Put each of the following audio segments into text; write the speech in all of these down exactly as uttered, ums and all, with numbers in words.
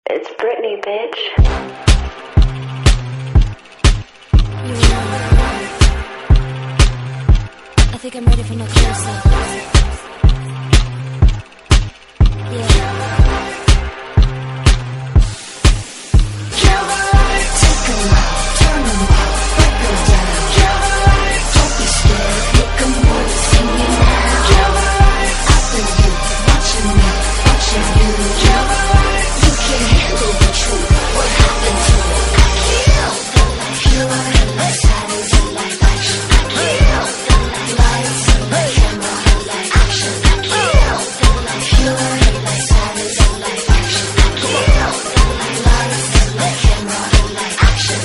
It's Britney, bitch. I think I'm ready for my close-up. Yeah. Kill the light, take a while, turn them out, break them down. Kill the light, don't be scared, make a move, sing it now. Kill the light, after you, watching me, watching you. Kill the light, you can't handle the truth. What happened to it? I killed the light. Kill the light, silence and light action. I killed the light, lights and light camera and light action. I killed the light. Kill the light, silence and light action. I killed the light, lights and light camera and light action.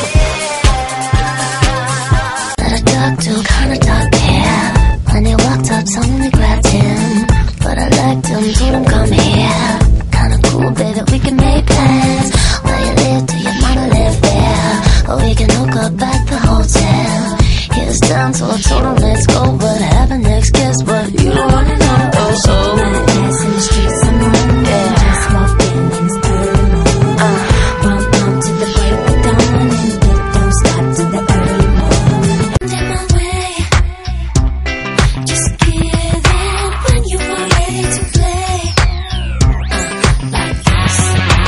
Let a dog do kinda dark hair. When he walked up, suddenly grabbed him. But I liked him, told him come here. Kinda cool, baby, we can make plans. Where you live, do your mama live there? Or we can hook up at the hotel. Here's down, so I told him let's go. What happened next, guess what? You don't wanna know. Oh, so dance in the streets, I'm on, yeah. Just walk in and it's early morning. uh, Bump, bump to the break of dawn. And it don't stop to the early morning. In my way, just give in when you are ready to play. uh, Like this.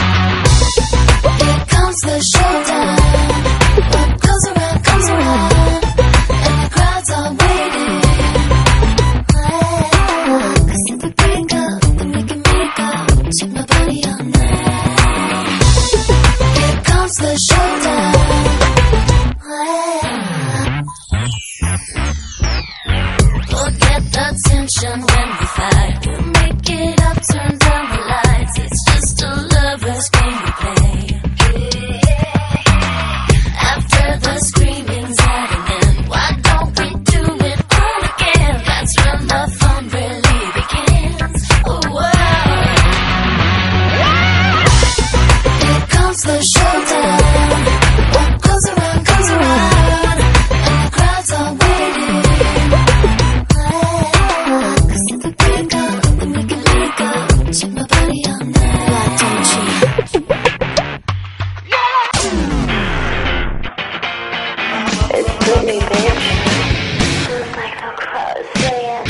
Here comes the showdown. What goes around comes around, and the crowds are waiting. Cause if we break up, then we can make up. Check my body all night. Here comes the showdown. Forget the tension when we fight. We'll make it up, turn down the lights. It's just a lover's game we play. After the screaming's at an end, why don't we do it all again? That's when the fun really begins. Oh, wow. Here comes the showdown. What goes around comes around, and the crowds are waiting. Cause if we break up, then we can make up. Check my body all night. Why don't you? It's Britney, bitch. Feels like no cross, yeah.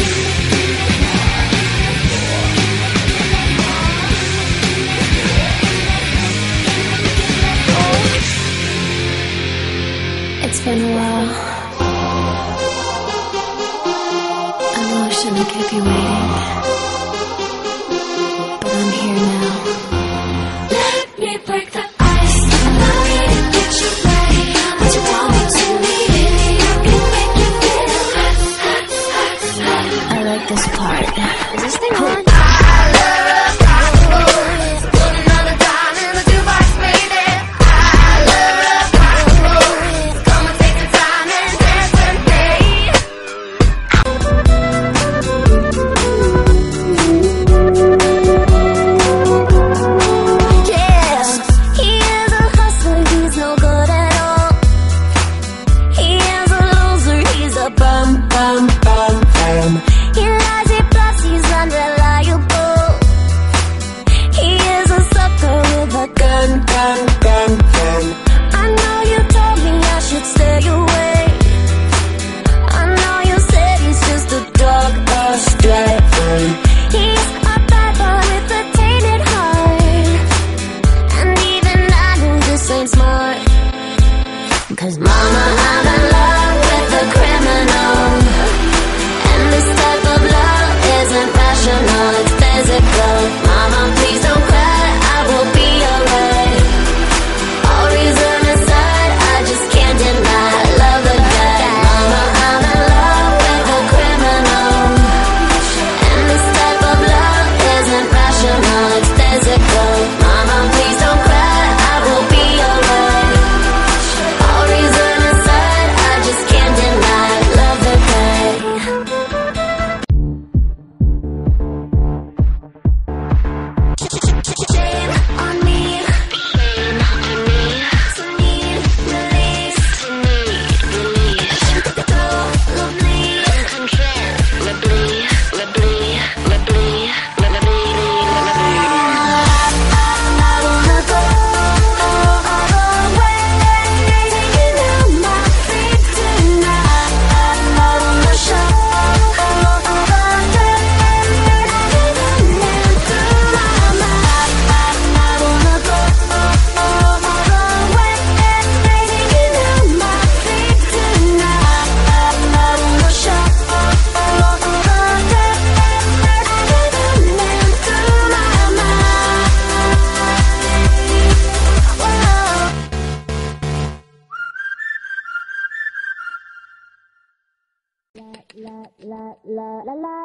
It's been a while. I know I shouldn't have kept you waiting, but I'm here now. Let me break the ice. I'm ready to get you ready. What you want me to need? You can make me feel hot, hot, hot, hot. I like this part. Is this thing on? Cause mama, I'm in love with a criminal. And this type of love isn't rational, it's physical. Mama, please don't cry, I will be alright. All reason aside, I just can't deny I love the guy. Mama, I'm in love with a criminal. And this type of love isn't rational, it's physical. Mama, please don't cry, I will be alright. All reason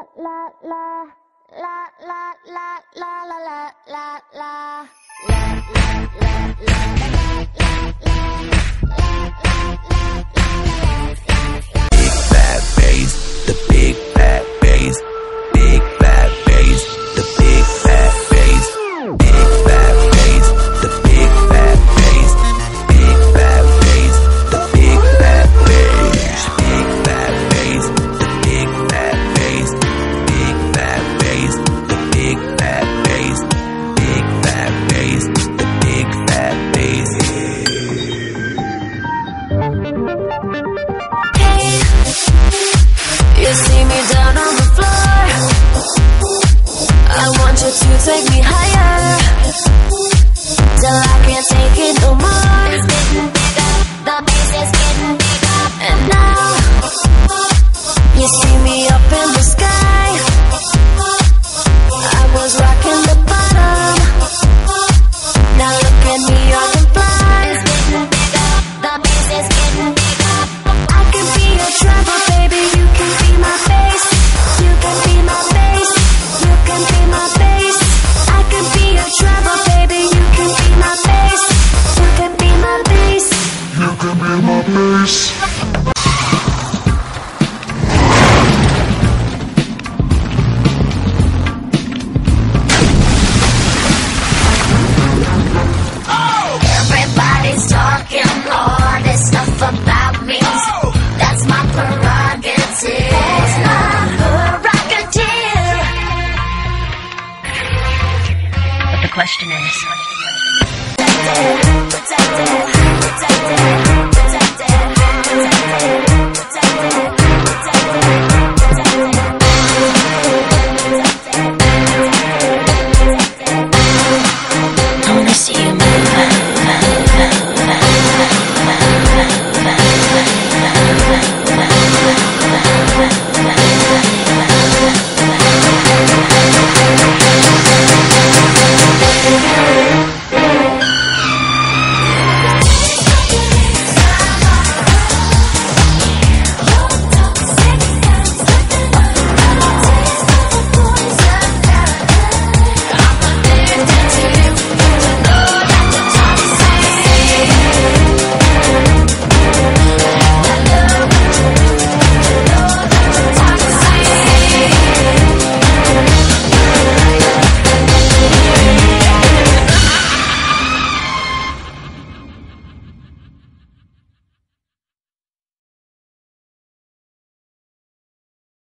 la la la la la la la la la la. Big fat bass, the big fat bass, big fat bass, the big fat bass, big fat bass, the big fat bass, big fat bass, the big fat bass, big fat bass, the big fat bass, big fat bass, the big fat bass, big fat bass, the big fat bass. You see me down on the floor, I want you to take me higher, till I can't take it no more. It's getting bigger, the bass is getting bigger. And now, you see me up in the sky, I was rocking the bottom, now look at me, I can fly. It's getting bigger, the bass is getting bigger. I can be your trouble, baby, you can be my bass. You can be my bass, you can be my bass. I can be your trouble, baby, you can be my bass. You can be my bass. You can be my bass. Everybody's talking all this stuff about me. That's my prerogative. That's my prerogative. But the question is, Protect it, protect it.